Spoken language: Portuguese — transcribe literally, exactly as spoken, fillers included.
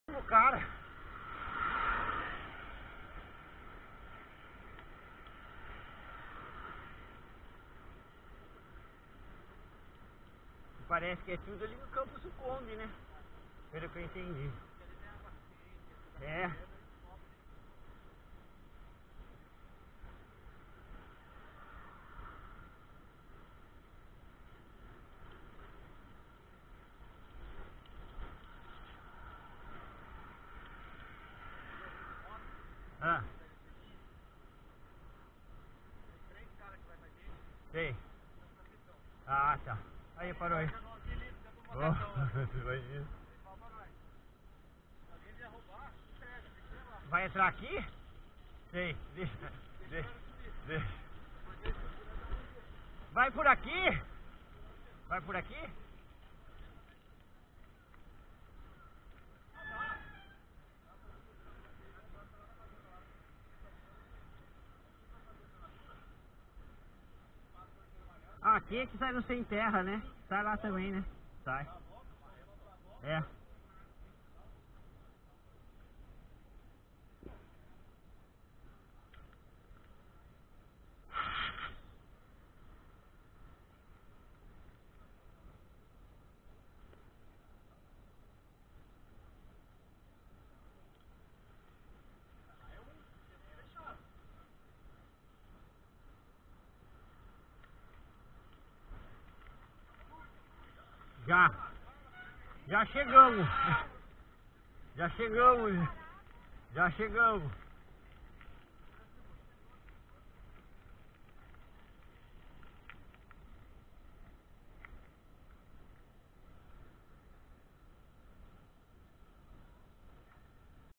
O cara. Parece que é tudo ali no Campo Sucumbe, né? Pelo que eu entendi. É. Ah. Sei. Ah, tá. Aí, parou aí. Oh, vai entrar aqui? Sei. Deixa. Deixa. Deixa. Vai por aqui? Vai por aqui? Ah, aqui é que sai no Sem Terra, né? Sai lá também, né? Sai. É. Já. Já chegamos. Já chegamos. Já chegamos.